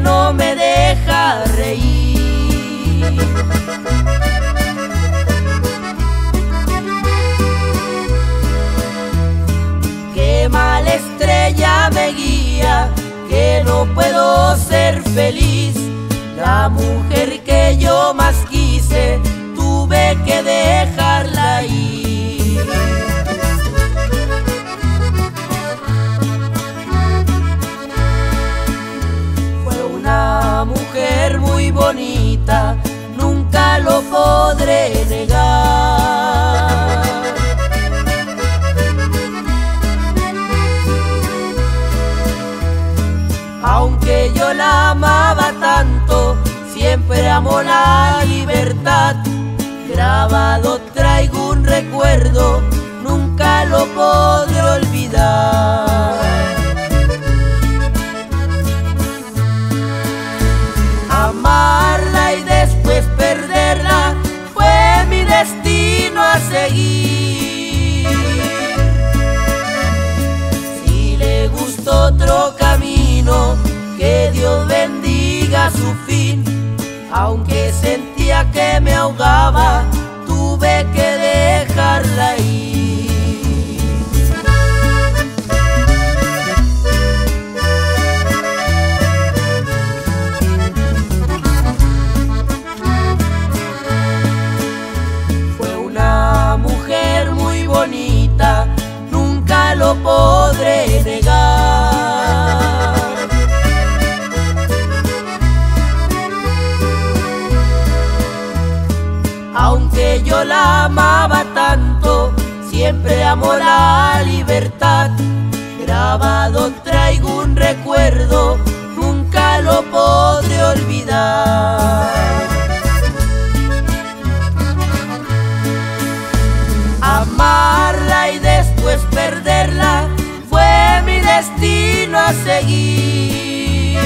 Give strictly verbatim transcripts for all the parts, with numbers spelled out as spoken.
no me deja reír. Qué mala estrella me guía, que no puedo ser feliz. La mujer que yo más quise, tuve que dejarla ir. Fue una mujer muy bonita, nunca lo podré negar. Aunque yo la amaba tanto, siempre amó la libertad. Grabado traigo un recuerdo, nunca lo podré olvidar. Amarla y después perderla fue mi destino a seguir. Si le gustó otro camino, que Dios bendiga su fin. Aunque sentía que me ahogaba, tuve que dejarla ir. Fue una mujer muy bonita, nunca lo podré negar. Aunque yo la amaba tanto, siempre amó la libertad. Grabado traigo un recuerdo, nunca lo podré olvidar. Amarla y después perderla fue mi destino a seguir.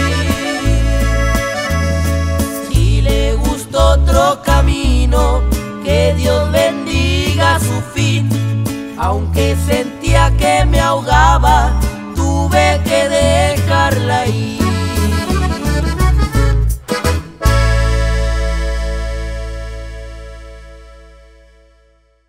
Si le gustó otro camino, que Dios bendiga su fin. Aunque sentía que me ahogaba, tuve que dejarla ir.